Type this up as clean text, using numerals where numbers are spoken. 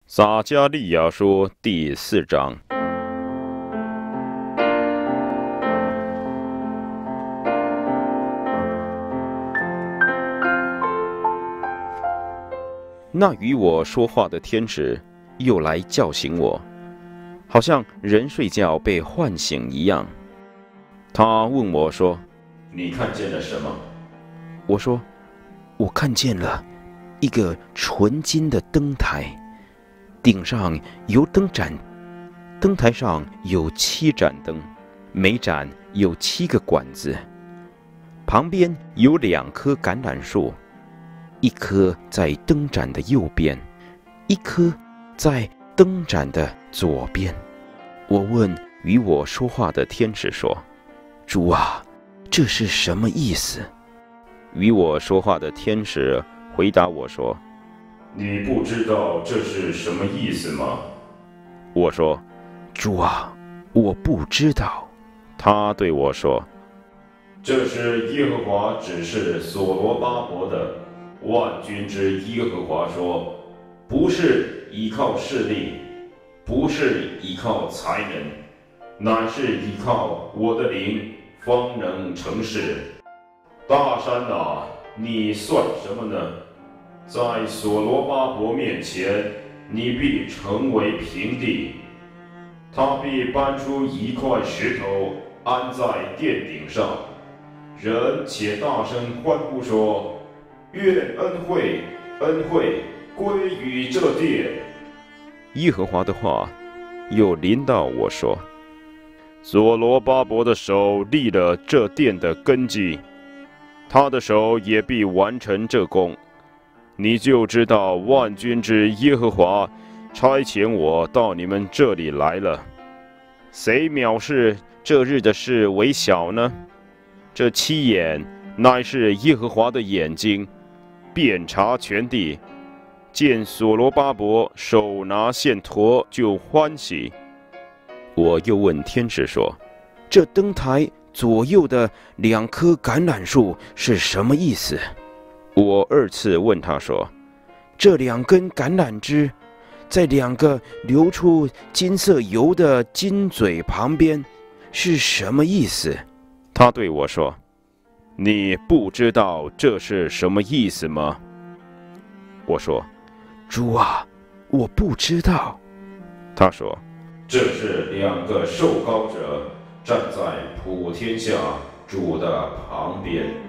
撒迦利亚书第4章。那与我说话的天使又来叫醒我，好像人睡觉被唤醒一样。他问我说：“你看见了什么？”我说：“我看见了一个纯金的灯台，顶上有灯盏，灯台上有7盏灯，每盏有7个管子，旁边有2棵橄榄树，一棵在灯盏的右边，一棵在灯盏的左边。”我问与我说话的天使说：“主啊，这是什么意思？”与我说话的天使回答我说：“你不知道这是什么意思吗？”我说：“主啊，我不知道。”他对我说：“这是耶和华指示所罗巴伯的。万军之耶和华说，不是依靠势力，不是依靠才能，乃是依靠我的灵，方能成事。大山啊，你算什么呢？在所罗巴伯面前，你必成为平地。他必搬出一块石头，安在殿顶上。人且大声欢呼说：愿恩惠归于这殿。耶和华的话又临到我说：所罗巴伯的手立了这殿的根基，他的手也必完成这工。你就知道万军之耶和华差遣我到你们这里来了。谁藐视这日的事为小呢？这7眼乃是耶和华的眼睛，遍察全地，见所罗巴伯手拿线砣就欢喜。我又问天使说：这灯台左右的2棵橄榄树是什么意思？我2次问他说：这2根橄榄枝在2个流出金色油的金嘴旁边是什么意思？他对我说：你不知道这是什么意思吗？我说：主啊，我不知道。他说：这是2个受膏者站在普天下主的旁边。